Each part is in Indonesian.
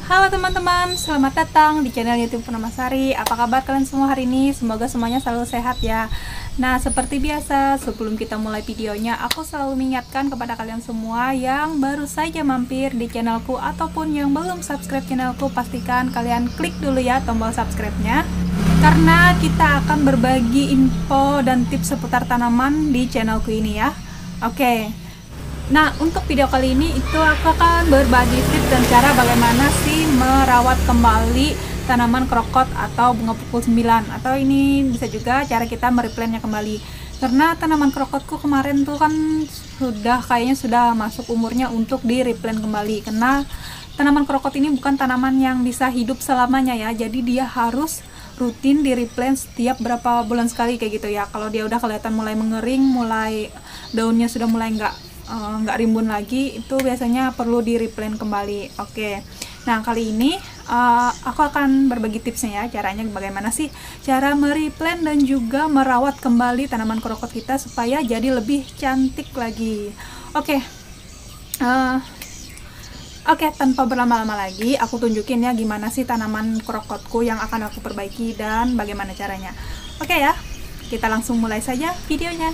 Halo teman-teman, selamat datang di channel YouTube Purnamasari. Apa kabar kalian semua hari ini? Semoga semuanya selalu sehat ya. Nah, seperti biasa, sebelum kita mulai videonya, aku selalu mengingatkan kepada kalian semua yang baru saja mampir di channelku ataupun yang belum subscribe channelku, pastikan kalian klik dulu ya tombol subscribe-nya. Karena kita akan berbagi info dan tips seputar tanaman di channelku ini ya. Oke. Nah, untuk video kali ini itu aku akan berbagi tips dan cara bagaimana sih merawat kembali tanaman krokot atau bunga pukul 9, atau ini bisa juga cara kita mereplantnya kembali. Karena tanaman krokotku kemarin tuh kan kayaknya sudah masuk umurnya untuk di replant kembali. Karena tanaman krokot ini bukan tanaman yang bisa hidup selamanya ya. Jadi dia harus rutin di replant setiap berapa bulan sekali kayak gitu ya. Kalau dia udah kelihatan mulai mengering, mulai daunnya sudah mulai nggak rimbun lagi, itu biasanya perlu di replant kembali. Oke, nah kali ini aku akan berbagi tipsnya ya, caranya bagaimana sih cara mereplant dan juga merawat kembali tanaman krokot kita supaya jadi lebih cantik lagi. Oke, tanpa berlama-lama lagi aku tunjukin ya gimana sih tanaman krokotku yang akan aku perbaiki dan bagaimana caranya. Oke ya, kita langsung mulai saja videonya.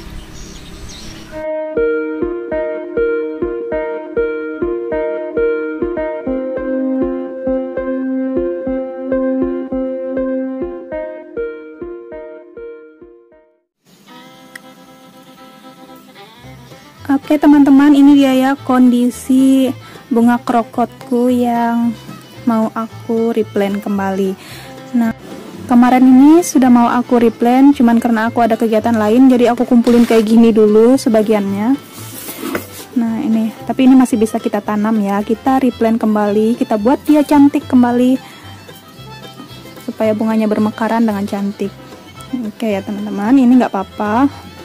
Oke teman-teman, ini dia ya kondisi bunga krokotku yang mau aku replant kembali. Nah, kemarin ini sudah mau aku replant, cuman karena aku ada kegiatan lain jadi aku kumpulin kayak gini dulu sebagiannya. Nah ini, tapi ini masih bisa kita tanam ya, kita replant kembali, kita buat dia cantik kembali supaya bunganya bermekaran dengan cantik. Oke ya teman-teman, ini nggak apa-apa.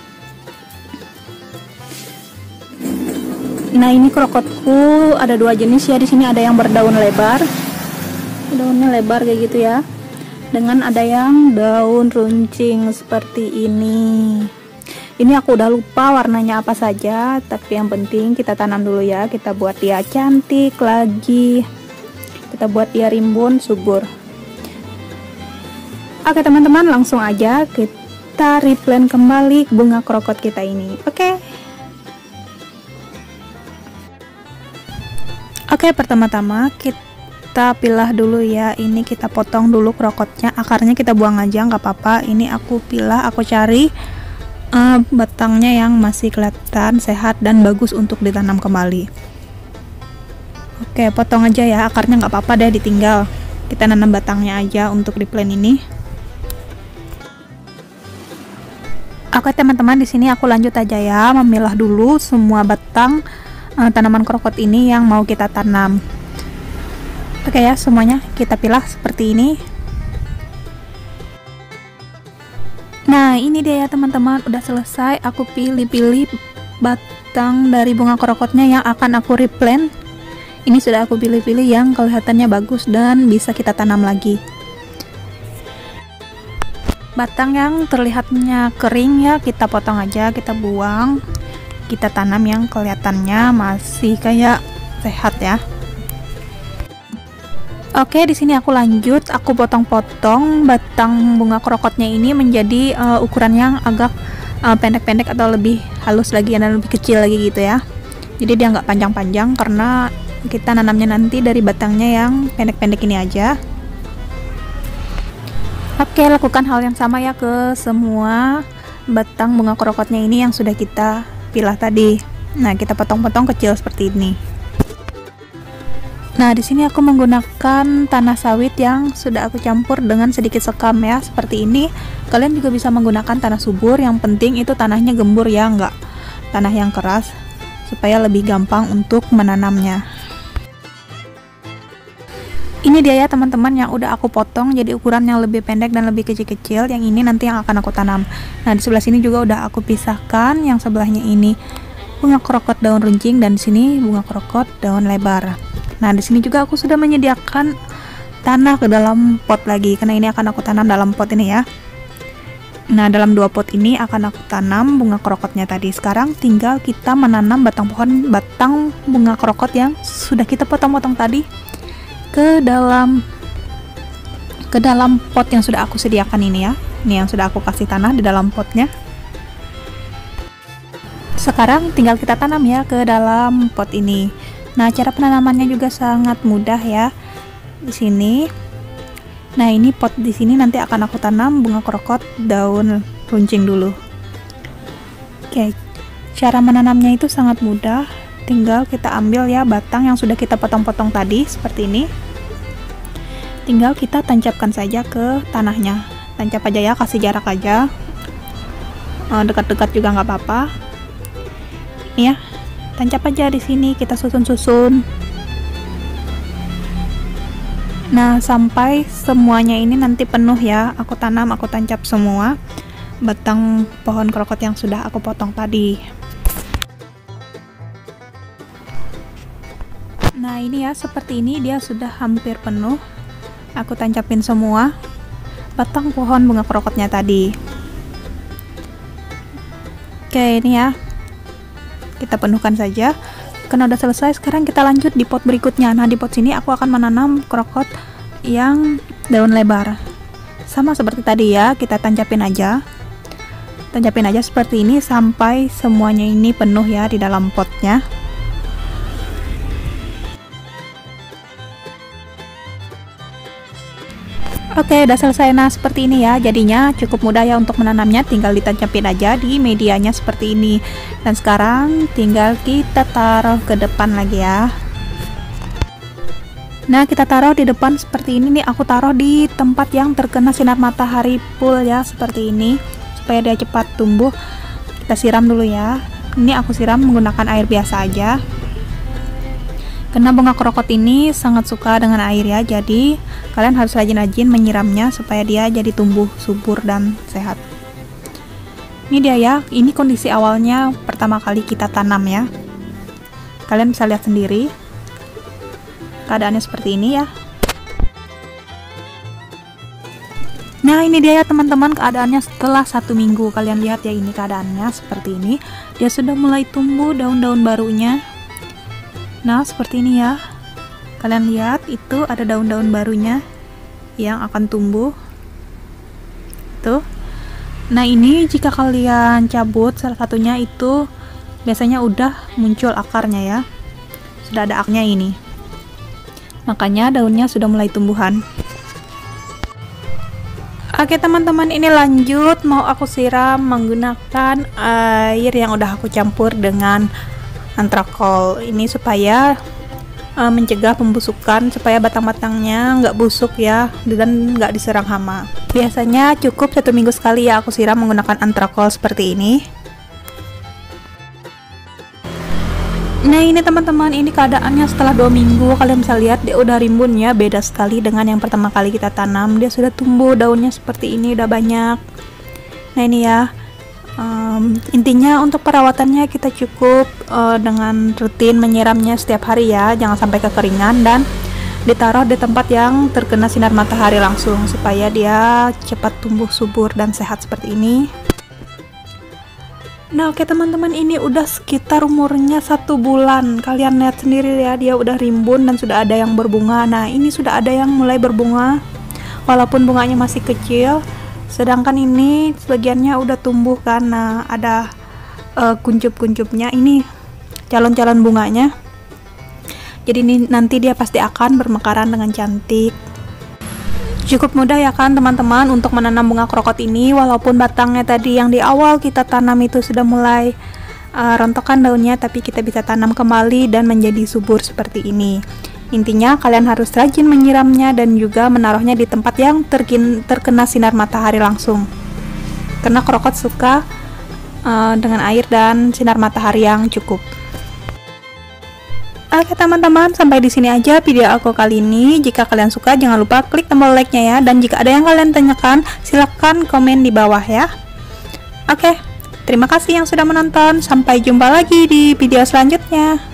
Nah, ini krokotku ada dua jenis ya. Di sini ada yang berdaun lebar, daunnya lebar kayak gitu ya, dengan ada yang daun runcing seperti ini. Ini aku udah lupa warnanya apa saja, tapi yang penting kita tanam dulu ya. Kita buat dia cantik lagi, kita buat dia rimbun subur. Oke teman-teman, langsung aja kita replant kembali bunga krokot kita ini. Oke, pertama-tama kita pilah dulu ya. Ini kita potong dulu krokotnya, akarnya kita buang aja nggak apa-apa. Ini aku pilah, aku cari batangnya yang masih kelihatan sehat dan bagus untuk ditanam kembali. Oke, potong aja ya, akarnya nggak apa-apa deh ditinggal. Kita nanam batangnya aja untuk replant ini. Oke teman-teman, di sini aku lanjut aja ya, memilah dulu semua batang tanaman krokot ini yang mau kita tanam. Oke ya, semuanya kita pilah seperti ini. Nah, ini dia ya teman-teman, udah selesai. Aku pilih-pilih batang dari bunga krokotnya yang akan aku replant. Ini sudah aku pilih-pilih yang kelihatannya bagus dan bisa kita tanam lagi. Batang yang terlihatnya kering ya kita potong aja, kita buang. Kita tanam yang kelihatannya masih kayak sehat ya. Oke, di sini aku lanjut, aku potong-potong batang bunga krokotnya ini menjadi ukuran yang agak pendek-pendek atau lebih halus lagi dan lebih kecil lagi gitu ya. Jadi dia nggak panjang-panjang karena kita nanamnya nanti dari batangnya yang pendek-pendek ini aja. Oke, lakukan hal yang sama ya ke semua batang bunga krokotnya ini yang sudah kita pilah tadi. Nah, kita potong-potong kecil seperti ini. Nah, di sini aku menggunakan tanah sawit yang sudah aku campur dengan sedikit sekam ya, seperti ini. Kalian juga bisa menggunakan tanah subur, yang penting itu tanahnya gembur ya, enggak tanah yang keras, supaya lebih gampang untuk menanamnya. Ini dia ya teman-teman yang udah aku potong jadi ukuran yang lebih pendek dan lebih kecil-kecil. Yang ini nanti yang akan aku tanam. Nah, di sebelah sini juga udah aku pisahkan. Yang sebelahnya ini bunga krokot daun runcing dan di sini bunga krokot daun lebar. Nah, di sini juga aku sudah menyediakan tanah ke dalam pot lagi karena ini akan aku tanam dalam pot ini ya. Nah, dalam dua pot ini akan aku tanam bunga krokotnya tadi. Sekarang tinggal kita menanam batang bunga krokot yang sudah kita potong-potong tadi. ke dalam pot yang sudah aku sediakan ini ya. Ini yang sudah aku kasih tanah di dalam potnya. Sekarang tinggal kita tanam ya ke dalam pot ini. Nah, cara penanamannya juga sangat mudah ya. Di sini. Nah, ini pot di sini nanti akan aku tanam bunga krokot daun runcing dulu. Oke. Cara menanamnya itu sangat mudah. Tinggal kita ambil ya batang yang sudah kita potong-potong tadi seperti ini. Tinggal kita tancapkan saja ke tanahnya. Tancap aja ya, kasih jarak aja. Dekat-dekat juga nggak apa-apa. Ya, tancap aja di sini, kita susun-susun. Nah, sampai semuanya ini nanti penuh ya. Aku tanam, aku tancap semua batang pohon krokot yang sudah aku potong tadi. Nah, ini ya, seperti ini dia sudah hampir penuh. Aku tancapin semua batang pohon bunga krokotnya tadi. Oke, ini ya. Kita penuhkan saja. Karena udah selesai, sekarang kita lanjut di pot berikutnya. Nah, di pot sini aku akan menanam krokot yang daun lebar. Sama seperti tadi ya, kita tancapin aja. Tancapin aja seperti ini sampai semuanya ini penuh ya di dalam potnya. Oke, udah selesai. Nah, seperti ini ya. Jadinya cukup mudah ya untuk menanamnya. Tinggal ditancapin aja di medianya seperti ini. Dan sekarang tinggal kita taruh ke depan lagi ya. Nah, kita taruh di depan seperti ini nih. Aku taruh di tempat yang terkena sinar matahari full ya, seperti ini. Supaya dia cepat tumbuh. Kita siram dulu ya. Ini aku siram menggunakan air biasa aja. Karena bunga krokot ini sangat suka dengan air ya, jadi kalian harus rajin-rajin menyiramnya supaya dia jadi tumbuh subur dan sehat. Ini dia ya, ini kondisi awalnya pertama kali kita tanam ya. Kalian bisa lihat sendiri keadaannya seperti ini ya. Nah, ini dia ya teman-teman keadaannya setelah 1 minggu. Kalian lihat ya, ini keadaannya seperti ini. Dia sudah mulai tumbuh daun-daun barunya. Nah, seperti ini ya. Kalian lihat itu ada daun-daun barunya yang akan tumbuh. Tuh. Nah, ini jika kalian cabut salah satunya itu biasanya udah muncul akarnya ya. Sudah ada akarnya ini. Makanya daunnya sudah mulai tumbuhan. Oke teman-teman, ini lanjut mau aku siram menggunakan air yang udah aku campur dengan antrakol ini supaya mencegah pembusukan, supaya batang-batangnya nggak busuk ya dan nggak diserang hama. Biasanya cukup 1 minggu sekali ya aku siram menggunakan antrakol seperti ini. Nah, ini teman-teman, ini keadaannya setelah 2 minggu. Kalian bisa lihat dia udah rimbun ya, beda sekali dengan yang pertama kali kita tanam. Dia sudah tumbuh daunnya seperti ini, udah banyak. Nah, ini ya. Intinya untuk perawatannya kita cukup dengan rutin menyiramnya setiap hari ya, jangan sampai kekeringan, dan ditaruh di tempat yang terkena sinar matahari langsung supaya dia cepat tumbuh subur dan sehat seperti ini. Nah, oke teman-teman, ini udah sekitar umurnya 1 bulan. Kalian lihat sendiri ya, dia udah rimbun dan sudah ada yang berbunga. Nah, ini sudah ada yang mulai berbunga walaupun bunganya masih kecil. Sedangkan ini sebagiannya udah tumbuh karena ada kuncup-kuncupnya. Ini calon-calon bunganya. Jadi ini nanti dia pasti akan bermekaran dengan cantik. Cukup mudah ya kan teman-teman untuk menanam bunga krokot ini, walaupun batangnya tadi yang di awal kita tanam itu sudah mulai rontokan daunnya, tapi kita bisa tanam kembali dan menjadi subur seperti ini. Intinya kalian harus rajin menyiramnya dan juga menaruhnya di tempat yang terkena sinar matahari langsung. Karena krokot suka dengan air dan sinar matahari yang cukup. Oke teman-teman, sampai di sini aja video aku kali ini. Jika kalian suka, jangan lupa klik tombol like-nya ya. Dan jika ada yang kalian tanyakan, silahkan komen di bawah ya. Oke, terima kasih yang sudah menonton. Sampai jumpa lagi di video selanjutnya.